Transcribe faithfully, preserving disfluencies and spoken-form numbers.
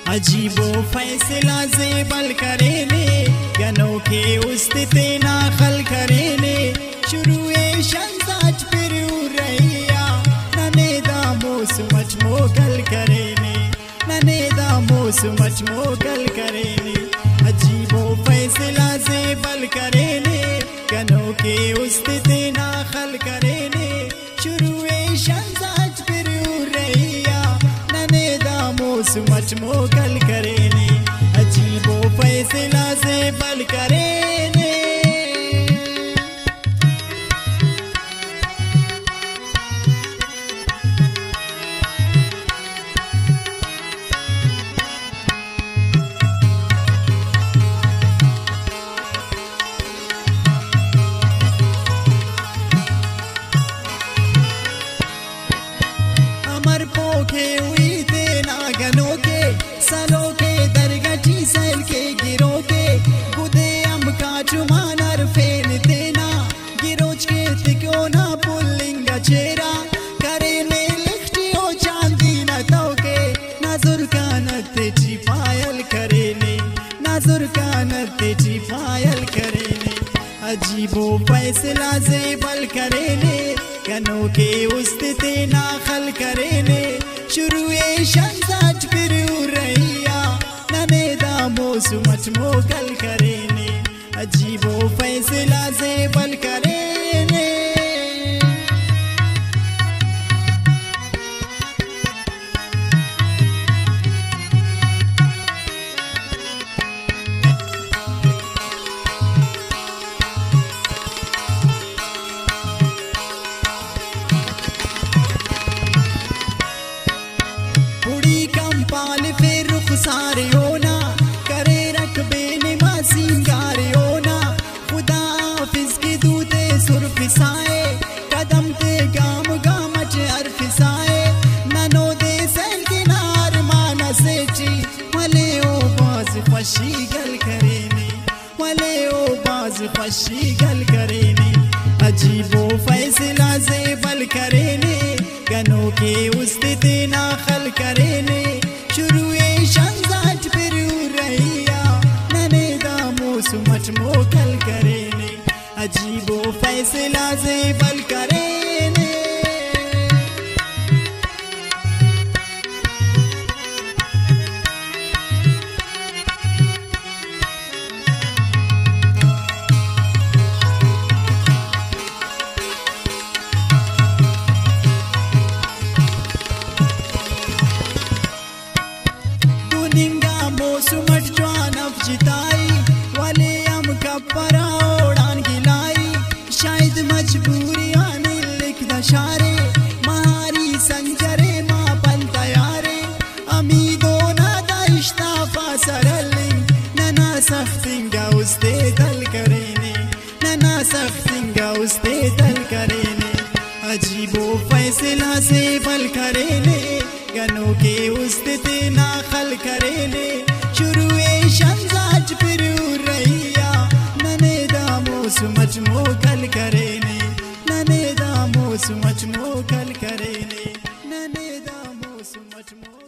अजीबो फैसला से बल करे ने गनों के उस्ते ना खल करे ने शुरुए शंसाज फिर रैया नने दामो सुमच मोगल करे ने नने दामो सुमच मोगल करे ने अजीबो फैसला से बल करे ने गनों के उस्ते ना खल करे ने शुरुए शंसाज फिर रैया नने दामो सुमच मोगल करे ने अजीबो फैसला से बल करे ने अमर पोखे हुई थे नागनों के सलों के दरगठी सल के गिरो के गुदे अम का चुमानर फेन देना गिरोच के तिको ना पुल्लिंगा चेरा करे में लिखती हो चांदी न तो के नाजुर कानत ची पायल करे ने नाजुर कानत ची पायल करे ने अजीबो फैसला से बल करे ने गनों के उस्ते ना खल करे ने शुरुए शंसाज फिर रैया नने दामो सुमच मोगल करे ने अजीबो फैसला से बल करे ने पाल फिर रुख सारे होना करे रखबे ने मासिंगारे होना खुदा हाफिज की दूते सुर फिसाए कदम ते गाम गामच हर फिसाए ननो दे सन किनार माना से ची वले ओ बाज फशी गल करे ने वले ओ बाज फशी गल करे ने अजीबो फैसला से बल करे ने गनों के उस्ते ना खल करे ने शुरुए शंसाज फिर रैया नने दामो सुमच मोगल करे ने अजीबो फैसला से बल करे ने सुमट जवान जिताई वाले हम कपरा उड़ान गिलाई शायद मजबूरियां ने लिख दशारे मारी संजरे माँ पल तयारे अमीदो ना दाइश्ता फासरलिंग नना सख्तिंगा उस्ते दल करे ने नना सख्तिंगा उस्ते दल करे ने अजीबो फैसला से बल करे ने गनों के उस्ते ना खल करे ने शुरुए शंसाज फिर रैया नने दामो सुमच मोगल करे ने नने दामो सुमच मोगल करे ने नने दामो सुमच मोगल